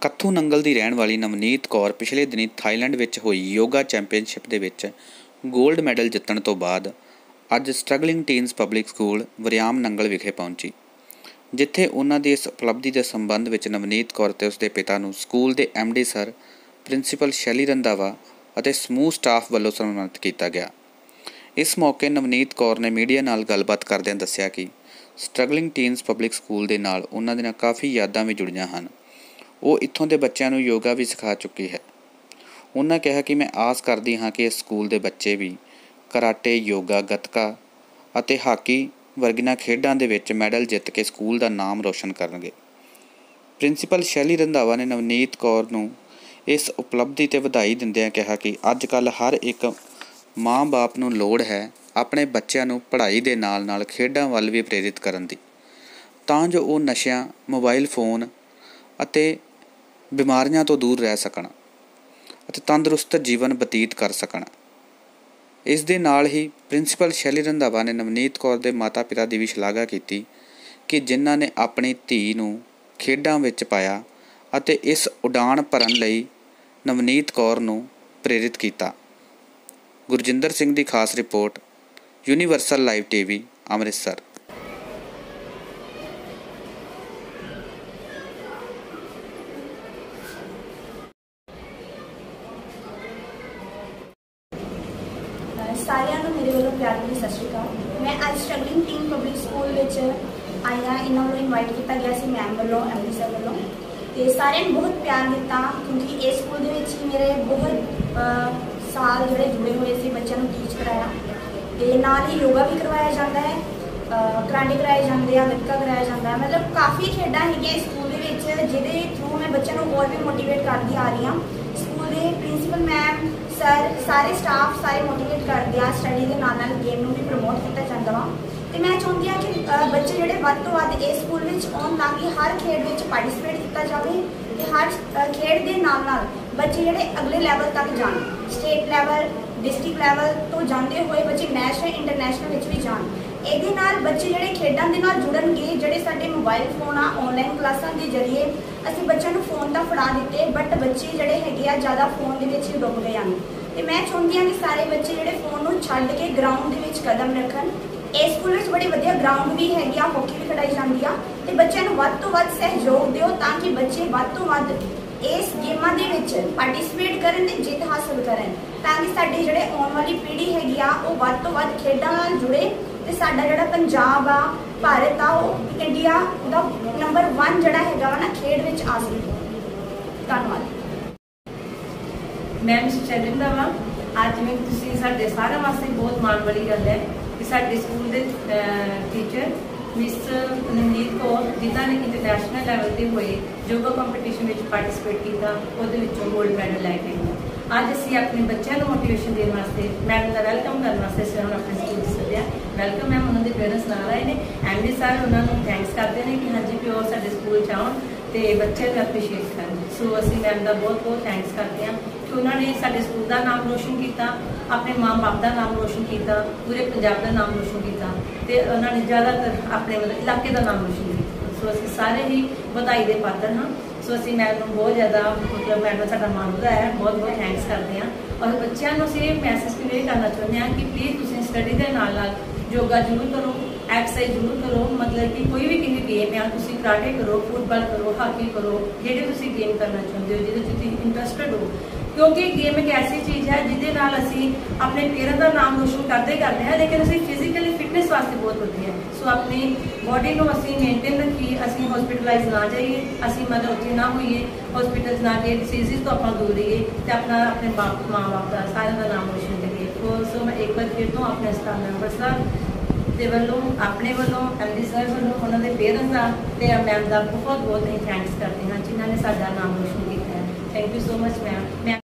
ਕੱਥੂ ਨੰਗਲ ਦੀ ਰਹਿਣ ਵਾਲੀ ਨਵਨੀਤ ਕੌਰ ਪਿਛਲੇ ਦਿਨੀਂ ਥਾਈਲੈਂਡ ਵਿੱਚ ਹੋਈ ਯੋਗਾ ਚੈਂਪੀਅਨਸ਼ਿਪ ਦੇ ਵਿੱਚ ਗੋਲਡ ਮੈਡਲ ਜਿੱਤਣ ਤੋਂ ਬਾਅਦ ਅੱਜ struggling teens public school Wariam Nangal ਵਿਖੇ ਪਹੁੰਚੀ, ਜਿੱਥੇ ਉਹਨਾਂ ਦੀ ਇਸ ਉਪਲਬਧੀ ਦੇ ਸੰਬੰਧ ਵਿੱਚ ਨਵਨੀਤ ਕੌਰ ਤੇ ਉਸਦੇ ਪਿਤਾ ਨੂੰ ਸਕੂਲ ਦੇ MD ਸਰ, ਪ੍ਰਿੰਸੀਪਲ ਸ਼ੈਲੀ ਰੰਧਾਵਾ ਅਤੇ ਸਮੂਹ ਸਟਾਫ ਵੱਲੋਂ ਸਨਮਾਨਿਤ ਕੀਤਾ ਗਿਆ। ਇਸ ਮੌਕੇ ਨਵਨੀਤ ਕੌਰ ਨੇ ਮੀਡੀਆ ਨਾਲ ਗੱਲਬਾਤ ਕਰਦਿਆਂ ਦੱਸਿਆ ਕਿ ਸਟਰਗਲਿੰਗ ਟੀਨਸ ਪਬਲਿਕ ਸਕੂਲ ਦੇ ਨਾਲ ਉਹਨਾਂ ਦੀਆਂ ਕਾਫੀ ਯਾਦਾਂ ਵੀ ਜੁੜੀਆਂ ਹਨ। ਉਹ ਇੱਥੋਂ ਦੇ ਬੱਚਿਆਂ ਨੂੰ ਯੋਗਾ ਵੀ ਸਿਖਾ ਚੁੱਕੀ ਹੈ। ਉਹਨਾਂ ਕਿਹਾ ਕਿ ਮੈਂ ਆਸ ਕਰਦੀ ਹਾਂ ਕਿ ਇਸ ਸਕੂਲ ਦੇ ਬੱਚੇ ਵੀ ਕਰਾਟੇ, ਯੋਗਾ, ਗੱਤਕਾ ਅਤੇ ਹਾਕੀ ਵਰਗੀਆਂ ਖੇਡਾਂ ਦੇ ਵਿੱਚ ਮੈਡਲ ਜਿੱਤ ਕੇ ਸਕੂਲ ਦਾ ਨਾਮ ਰੋਸ਼ਨ ਕਰਨਗੇ। ਪ੍ਰਿੰਸੀਪਲ ਸ਼ੈਲੀ ਰੰਧਾਵਾ ਨੇ ਨਵਨੀਤ ਕੌਰ ਨੂੰ ਇਸ ਉਪਲਬਧੀ 'ਤੇ ਵਧਾਈ ਦਿੰਦਿਆਂ ਕਿਹਾ ਕਿ ਅੱਜ ਕੱਲ੍ਹ ਹਰ ਇੱਕ ਮਾਂ-ਬਾਪ ਨੂੰ ਲੋੜ ਹੈ ਆਪਣੇ ਬੱਚਿਆਂ ਨੂੰ ਪੜ੍ਹਾਈ ਦੇ ਨਾਲ-ਨਾਲ ਖੇਡਾਂ ਵੱਲ ਵੀ ਪ੍ਰੇਰਿਤ ਕਰਨ ਦੀ, ਤਾਂ ਜੋ ਉਹ ਨਸ਼ਿਆਂ, ਮੋਬਾਈਲ ਫੋਨ ਅਤੇ ਬਿਮਾਰੀਆਂ ਤੋਂ ਦੂਰ ਰਹਿ ਸਕਣ ਅਤੇ ਤੰਦਰੁਸਤ ਜੀਵਨ ਬਤੀਤ ਕਰ ਸਕਣ। ਇਸ ਦੇ ਨਾਲ ਹੀ ਪ੍ਰਿੰਸੀਪਲ ਸ਼ੈਲੀ ਰੰਧਾਵਾ ਨੇ ਨਵਨੀਤ ਕੌਰ ਦੇ ਮਾਤਾ-ਪਿਤਾ ਦੀ ਵੀ ਸ਼ਲਾਘਾ ਕੀਤੀ ਕਿ ਜਿਨ੍ਹਾਂ ਨੇ ਆਪਣੀ ਧੀ ਨੂੰ ਖੇਡਾਂ ਵਿੱਚ ਪਾਇਆ ਅਤੇ ਇਸ ਉਡਾਣ ਭਰਨ ਲਈ ਨਵਨੀਤ ਕੌਰ ਨੂੰ ਪ੍ਰੇਰਿਤ ਕੀਤਾ। ਗੁਰਜਿੰਦਰ ਸਿੰਘ ਦੀ ਖਾਸ report, universal live TV, Amritsar. ਸਾਰਿਆਂ ਨੂੰ ਮੇਰੇ ਵੱਲੋਂ ਪਿਆਰ ਭਰੀ ਸਤਿ ਸ਼੍ਰੀ ਅਕਾਲ। ਮੈਂ ਅੱਜ ਸਟਰਗਲਿੰਗ ਟੀਨ ਪਬਲਿਕ ਸਕੂਲ ਵਿੱਚ ਆਈ ਹਾਂ। ਇਹਨਾਂ ਨੂੰ ਇਨਵਾਈਟ ਕੀਤਾ ਗਿਆ ਸੀ ਮੈਮ ਵੱਲੋਂ, MD ਸਰ ਵੱਲੋਂ, ਅਤੇ ਸਾਰਿਆਂ ਨੇ ਬਹੁਤ ਪਿਆਰ ਦਿੱਤਾ ਕਿਉਂਕਿ ਇਸ ਸਕੂਲ ਦੇ ਵਿੱਚ ਹੀ ਮੇਰੇ ਬਹੁਤ ਸਾਲ ਜਿਹੜੇ ਜੁੜੇ ਹੋਏ ਸੀ, ਬੱਚਿਆਂ ਨੂੰ ਟੀਚ ਕਰਾਇਆ ਅਤੇ ਨਾਲ ਹੀ ਯੋਗਾ ਵੀ ਕਰਵਾਇਆ ਜਾਂਦਾ ਹੈ, ਕਰਾਟੇ ਕਰਾਏ ਜਾਂਦੇ ਆ, ਗੱਤਕਾ ਕਰਾਇਆ ਜਾਂਦਾ ਹੈ। ਮਤਲਬ ਕਾਫੀ ਖੇਡਾਂ ਹੈਗੀਆਂ ਇਸ ਸਕੂਲ ਦੇ ਵਿੱਚ ਜਿਹਦੇ ਥਰੂ ਮੈਂ ਬੱਚਿਆਂ ਨੂੰ ਹੋਰ ਵੀ ਮੋਟੀਵੇਟ ਕਰਦੀ ਆ ਰਹੀ ਹਾਂ। ਸਕੂਲ ਦੇ ਪ੍ਰਿੰਸੀਪਲ ਮੈਮ, ਸਰ, ਸਾਰੇ ਸਟਾਫ ਸਾਰੇ ਮੋਟੀਵੇਟ ਕਰਦੇ ਆ। ਸਟੱਡੀ ਦੇ ਨਾਲ ਨਾਲ ਗੇਮ ਨੂੰ ਵੀ ਪ੍ਰਮੋਟ ਕੀਤਾ ਜਾਂਦਾ ਵਾ ਅਤੇ ਮੈਂ ਚਾਹੁੰਦੀ ਹਾਂ ਕਿ ਬੱਚੇ ਜਿਹੜੇ ਵੱਧ ਤੋਂ ਵੱਧ ਇਸ ਸਕੂਲ ਵਿੱਚ ਆਉਣ, ਤਾਂ ਕਿ ਹਰ ਖੇਡ ਵਿੱਚ ਪਾਰਟੀਸਪੇਟ ਕੀਤਾ ਜਾਵੇ ਅਤੇ ਹਰ ਖੇਡ ਦੇ ਨਾਲ ਨਾਲ ਬੱਚੇ ਜਿਹੜੇ ਅਗਲੇ ਲੈਵਲ ਤੱਕ ਜਾਣ, ਸਟੇਟ ਲੈਵਲ, ਡਿਸਟ੍ਰਿਕਟ ਲੈਵਲ ਤੋਂ ਜਾਂਦੇ ਹੋਏ ਬੱਚੇ ਨੈਸ਼ਨਲ, ਇੰਟਰਨੈਸ਼ਨਲ ਵਿੱਚ ਵੀ ਜਾਣ। ਇਹਦੇ ਨਾਲ ਬੱਚੇ ਜਿਹੜੇ ਖੇਡਾਂ ਦੇ ਨਾਲ ਜੁੜਨਗੇ। ਜਿਹੜੇ ਸਾਡੇ ਮੋਬਾਈਲ ਫੋਨ ਆ, ਆਨਲਾਈਨ ਕਲਾਸਾਂ ਦੇ ਜ਼ਰੀਏ ਅਸੀਂ ਬੱਚਿਆਂ ਨੂੰ ਫੋਨ ਤਾਂ ਫੜਾ ਦਿੱਤੇ, ਬਟ ਬੱਚੇ ਜਿਹੜੇ ਹੈਗੇ ਆ ਜ਼ਿਆਦਾ ਫੋਨ ਦੇ ਵਿੱਚ ਹੀ ਡੁੱਬ ਗਏ ਹਨ। ਅਤੇ ਮੈਂ ਚਾਹੁੰਦੀ ਹਾਂ ਕਿ ਸਾਰੇ ਬੱਚੇ ਜਿਹੜੇ ਫੋਨ ਨੂੰ ਛੱਡ ਕੇ ਗਰਾਊਂਡ ਦੇ ਵਿੱਚ ਕਦਮ ਰੱਖਣ। ਇਸ ਸਕੂਲ ਵਿੱਚ ਬੜੀ ਵਧੀਆ ਗਰਾਊਂਡ ਵੀ ਹੈਗੀ ਆ, ਹਾਕੀ ਵੀ ਖਿਡਾਈ ਜਾਂਦੀ ਆ, ਅਤੇ ਬੱਚਿਆਂ ਨੂੰ ਵੱਧ ਤੋਂ ਵੱਧ ਸਹਿਯੋਗ ਦਿਓ ਤਾਂ ਕਿ ਬੱਚੇ ਵੱਧ ਤੋਂ ਵੱਧ ਇਸ ਗੇਮਾਂ ਦੇ ਵਿੱਚ ਪਾਰਟੀਸਪੇਟ ਕਰਨ ਅਤੇ ਜਿੱਤ ਹਾਸਲ ਕਰਨ, ਤਾਂ ਕਿ ਸਾਡੀ ਜਿਹੜੇ ਆਉਣ ਵਾਲੀ ਪੀੜ੍ਹੀ ਹੈਗੀ ਆ ਉਹ ਵੱਧ ਤੋਂ ਵੱਧ ਖੇਡਾਂ ਨਾਲ ਜੁੜੇ ਅਤੇ ਸਾਡਾ ਜਿਹੜਾ ਪੰਜਾਬ ਆ, ਭਾਰਤ ਆ, ਉਹ ਇੰਡੀਆ ਦਾ ਨੰਬਰ 1 ਜਿਹੜਾ ਹੈਗਾ ਵਾ ਨਾ ਖੇਡ ਵਿੱਚ ਆ ਸਕੇ। ਧੰਨਵਾਦ। ਮੈਂ ਮਿਸ ਸ਼ੈਲੀ ਰੰਧਾਵਾ। ਅੱਜ ਜਿਵੇਂ ਤੁਸੀਂ ਸਾਡੇ ਸਾਰਿਆਂ ਵਾਸਤੇ ਬਹੁਤ ਮਾਣ ਵਾਲੀ ਗੱਲ ਹੈ ਕਿ ਸਾਡੇ ਸਕੂਲ ਦੇ ਟੀਚਰ ਮਿਸ ਨਵਨੀਤ ਕੌਰ, ਜਿਨ੍ਹਾਂ ਨੇ ਇੰਟਰਨੈਸ਼ਨਲ ਲੈਵਲ 'ਤੇ ਹੋਏ ਯੋਗਾ ਕੰਪੀਟੀਸ਼ਨ ਵਿੱਚ ਪਾਰਟੀਸਪੇਟ ਕੀਤਾ, ਉਹਦੇ ਵਿੱਚੋਂ ਗੋਲਡ ਮੈਡਲ ਲੈ ਕੇ ਆਏ। ਅੱਜ ਅਸੀਂ ਆਪਣੇ ਬੱਚਿਆਂ ਨੂੰ ਮੋਟੀਵੇਸ਼ਨ ਦੇਣ ਵਾਸਤੇ, ਮੈਡਮ ਦਾ ਵੈਲਕਮ ਕਰਨ ਵਾਸਤੇ ਅਸੀਂ ਹੁਣ ਆਪਣੇ ਸਕੂਲ 'ਚ ਸੱਦਿਆ। ਵੈਲਕਮ ਮੈਮ, ਉਹਨਾਂ ਦੇ ਪੇਰੈਂਟਸ ਨਾਲ ਆਏ ਨੇ। MD ਸਰ ਉਹਨਾਂ ਨੂੰ ਥੈਂਕਸ ਕਰਦੇ ਨੇ ਕਿ ਹਾਂਜੀ ਪਿਓ ਸਾਡੇ ਸਕੂਲ 'ਚ ਆਉਣ ਅਤੇ ਬੱਚਿਆਂ ਨੂੰ ਐਪਰੀਸ਼ੀਏਟ ਕਰਨ। ਸੋ ਅਸੀਂ ਮੈਮ ਦਾ ਬਹੁਤ ਬਹੁਤ ਥੈਂਕਸ ਕਰਦੇ ਹਾਂ ਕਿ ਉਹਨਾਂ ਨੇ ਸਾਡੇ ਸਕੂਲ ਦਾ ਨਾਮ ਰੋਸ਼ਨ ਕੀਤਾ, ਆਪਣੇ ਮਾਂ-ਬਾਪ ਦਾ ਨਾਮ ਰੋਸ਼ਨ ਕੀਤਾ, ਪੂਰੇ ਪੰਜਾਬ ਦਾ ਨਾਮ ਰੋਸ਼ਨ ਕੀਤਾ ਅਤੇ ਉਹਨਾਂ ਨੇ ਜ਼ਿਆਦਾਤਰ ਆਪਣੇ ਮਤਲਬ ਇਲਾਕੇ ਦਾ ਨਾਮ ਰੋਸ਼ਨ ਕੀਤਾ। ਸੋ ਅਸੀਂ ਸਾਰੇ ਹੀ ਵਧਾਈ ਦੇ ਪਾਤਰ ਹਾਂ। ਸੋ ਅਸੀਂ ਮੈਡਮ ਨੂੰ ਬਹੁਤ ਜ਼ਿਆਦਾ ਮਤਲਬ ਮੈਡਮ ਸਾਡਾ ਮੰਨਦਾ ਹੈ, ਬਹੁਤ ਬਹੁਤ ਥੈਂਕਸ ਕਰਦੇ ਹਾਂ। ਔਰ ਬੱਚਿਆਂ ਨੂੰ ਅਸੀਂ ਇਹ ਮੈਸੇਜ ਕਨਵੇ ਕਰਨਾ ਚਾਹੁੰਦੇ ਹਾਂ ਕਿ ਪਲੀਜ਼ ਤੁਸੀਂ ਸਟੱਡੀ ਦੇ ਨਾਲ ਨਾਲ ਯੋਗਾ ਜ਼ਰੂਰ ਕਰੋ, ਐਕਸਰਸਾਈਜ਼ ਜ਼ਰੂਰ ਕਰੋ। ਮਤਲਬ ਕਿ ਕੋਈ ਵੀ ਕਿੰਨੀ ਗੇਮ ਆ, ਤੁਸੀਂ ਕਰਾਟੇ ਕਰੋ, ਫੁੱਟਬਾਲ ਕਰੋ, ਹਾਕੀ ਕਰੋ, ਜਿਹੜੇ ਤੁਸੀਂ ਗੇਮ ਕਰਨਾ ਚਾਹੁੰਦੇ ਹੋ, ਜਿਹਦੇ 'ਚ ਤੁਸੀਂ ਇੰਟਰਸਟਡ ਹੋ, ਕਿਉਂਕਿ ਗੇਮ ਇੱਕ ਐਸੀ ਚੀਜ਼ ਹੈ ਜਿਹਦੇ ਨਾਲ ਅਸੀਂ ਆਪਣੇ ਪੇਰੈਂਟਸ ਦਾ ਨਾਮ ਰੋਸ਼ਨ ਕਰਦੇ ਹਾਂ, ਲੇਕਿਨ ਅਸੀਂ ਫਿਜ਼ੀਕਲੀ ਫਿਟਨੈਸ ਵਾਸਤੇ ਬਹੁਤ ਵਧੀਆ ਹੈ। ਸੋ ਆਪਣੀ ਬੋਡੀ ਨੂੰ ਅਸੀਂ ਮੇਨਟੇਨ ਰੱਖੀਏ, ਅਸੀਂ ਹਸਪੀਟਲਾਈਜ਼ ਨਾ ਜਾਈਏ, ਅਸੀਂ ਮਤਲਬ ਉੱਥੇ ਨਾ ਹੋਈਏ, ਹਸਪੀਟਲ ਨਾ ਗਏ, ਡਿਸੀਜ਼ਿਸ ਤੋਂ ਆਪਾਂ ਦੂਰ ਰਹੀਏ ਅਤੇ ਆਪਣੇ ਮਾਂ-ਬਾਪ ਦਾ ਸਾਰਿਆਂ ਦਾ ਨਾਮ ਰੋਸ਼ਨ ਕਰੀਏ। ਸੋ ਮੈਂ ਇੱਕ ਵਾਰ ਫਿਰ ਤੋਂ ਆਪਣੇ ਸਟਾਫ ਮੈਂਬਰਸ ਦਾ ਦੇ ਵੱਲੋਂ, ਆਪਣੇ ਵੱਲੋਂ, MD ਸਰ ਵੱਲੋਂ, ਉਹਨਾਂ ਦੇ ਪੇਰੈਂਟਸ ਦਾ ਅਤੇ ਮੈਮ ਦਾ ਬਹੁਤ ਬਹੁਤ ਅਸੀਂ ਥੈਂਕਸ ਕਰਦੇ ਹਾਂ ਜਿਨ੍ਹਾਂ ਨੇ ਸਾਡਾ ਨਾਮ ਰੋਸ਼ਨ ਕੀਤਾ ਹੈ। Thank you so much ma'am.